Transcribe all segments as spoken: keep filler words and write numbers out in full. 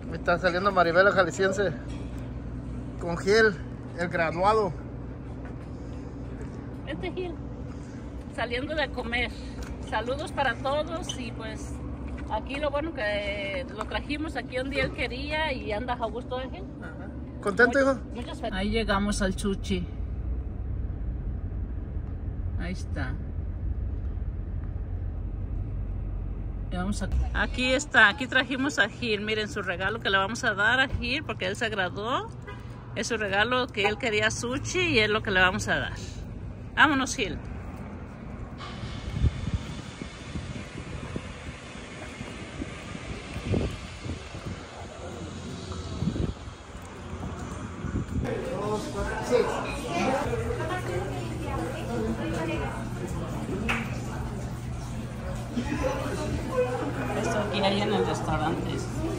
Está saliendo Maribel la Jalisciense con Gil, el graduado. Este Gil, saliendo de comer. Saludos para todos y pues aquí lo bueno que lo trajimos aquí donde él quería y anda a gusto de Gil. ¿Contento, hijo? Muchas felicidades. Ahí llegamos al Chuchi. Ahí está. Vamos a... Aquí está, aquí trajimos a Gil. Miren su regalo que le vamos a dar a Gil porque él se graduó. Es su regalo que él quería sushi y es lo que le vamos a dar. Vámonos, Gil. Esto aquí hay en el restaurante.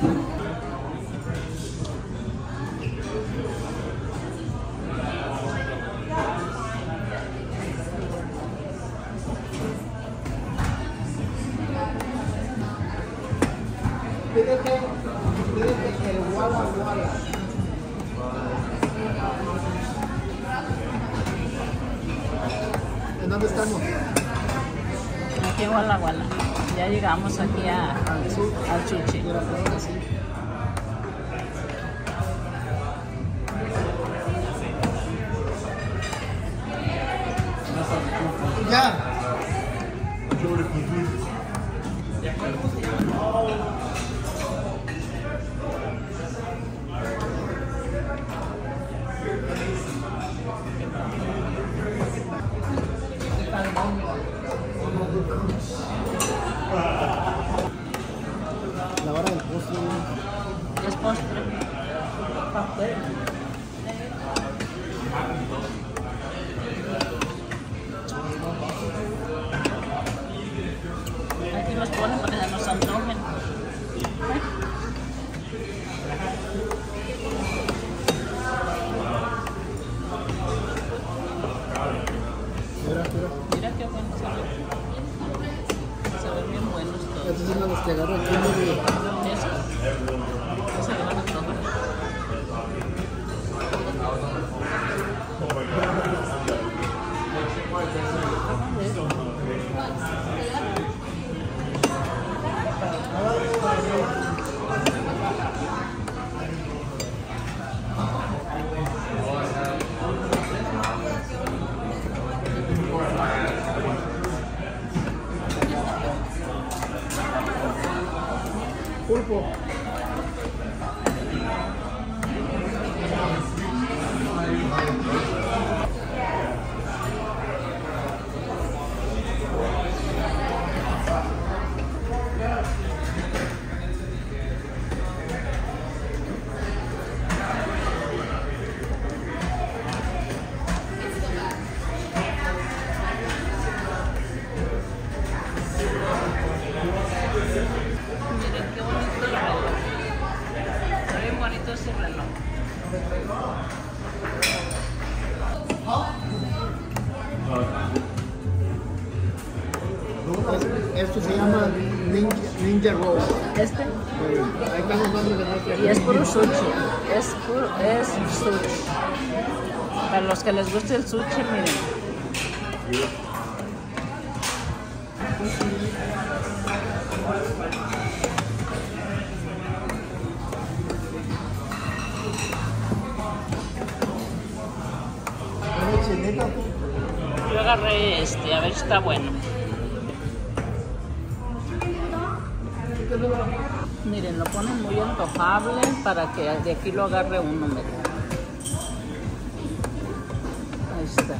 Pídete, pídete el Walla Walla. ¿En dónde estamos? Aquí en Walla Walla. Ya llegamos aquí a, al, al Chuchi. Ya. La hora del postre. Es postre. Pastel. Aquí los ponen para que se nos antojen. Mira, mira. Mira qué bueno se ve. Se ven bien buenos todos. Estos son los que agarro aquí. ¿No? ¿Eso? Eso le van a tomar. Pulpo. Miren qué bonito el reloj. Está bien bonito ese reloj. Esto se llama Ninja, Ninja Roll. Este. Ahí están los nombres de nuestra. Y es puro sushi. Es puro, es sushi. Para los que les guste el sushi, miren. Yo agarré este, a ver si está bueno. Miren, lo ponen muy antojable para que de aquí lo agarre uno, miren. Ahí está.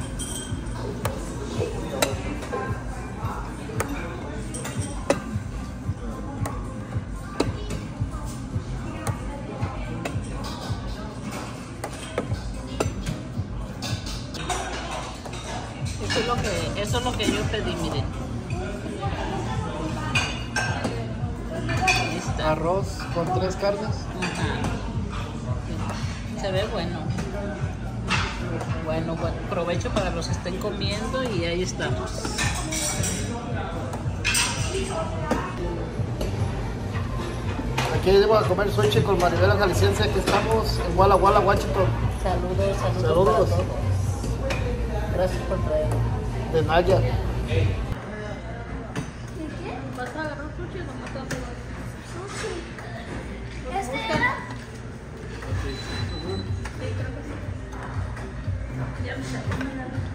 Eso es lo que, eso es lo que yo pedí, miren. Ahí está. Arroz con tres carnes. Ajá. Se ve bueno. Bueno, buen provecho para los que estén comiendo y ahí estamos. Aquí vamos a comer sushi con Maribela Jalisciense. Aquí estamos en Walla Walla, Washington. Saludos, saludos. Saludos. Para todos. Gracias por traer. De Naya. ¿Vas a agarrar sushi o no te vas a agarrar? Sushi. ¿Este era? Ya me salió.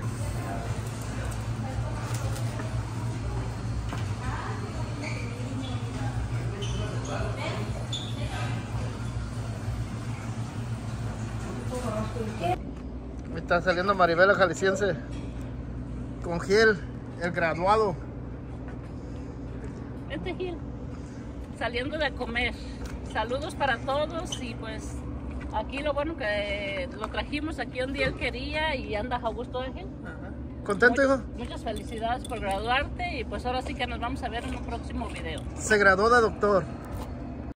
Me está saliendo Maribela Jalisciense con Gil, el graduado. Vente, Gil. Saliendo de comer. Saludos para todos y pues aquí lo bueno que lo trajimos aquí donde él quería y andas a gusto, ¿eh, Gil? ¿Contento, hijo? Muchas felicidades por graduarte y pues ahora sí que nos vamos a ver en un próximo video. Se graduó de doctor.